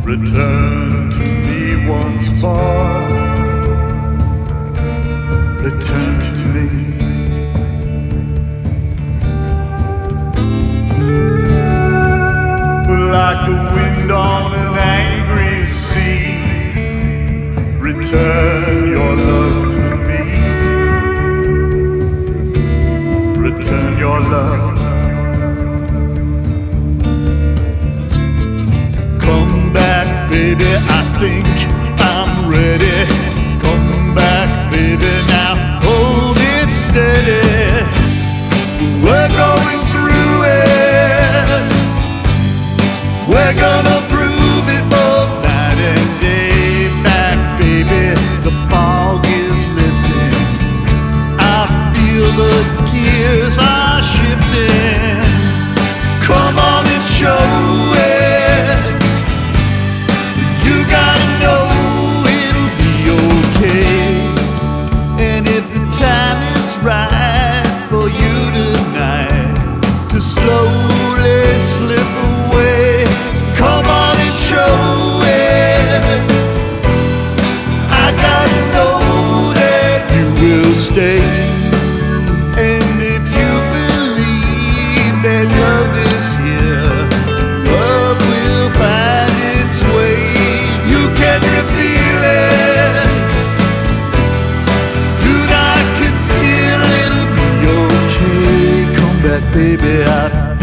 Return to me once more. Return to me. Like the wind on an angry sea, return your love to me. Return your love. Come back, baby, I think I'm ready. Come back, baby, now hold it steady. We're going through it. We're gonna prove it both night and day. Back, baby, the fog is lifting. I feel the gears are shifting. Come on and show it. You gotta know it'll be okay. And if the time is right for you tonight to slowly slip away, come on and show it. I gotta know that you will stay. And if you believe that love is here, love will find its way. You can reveal it. Do not conceal, it'll be okay. Come back, baby,